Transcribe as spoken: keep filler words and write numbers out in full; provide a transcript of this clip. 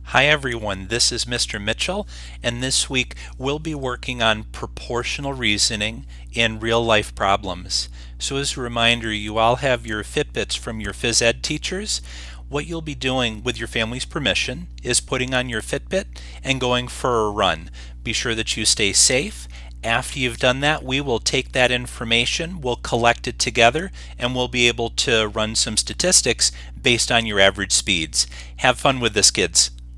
Hi everyone, this is Mister Mitchell, and this week we'll be working on proportional reasoning in real life problems. So as a reminder, you all have your Fitbits from your phys ed teachers. What you'll be doing with your family's permission is putting on your Fitbit and going for a run. Be sure that you stay safe. After you've done that, we will take that information, we'll collect it together, and we'll be able to run some statistics based on your average speeds. Have fun with this, kids.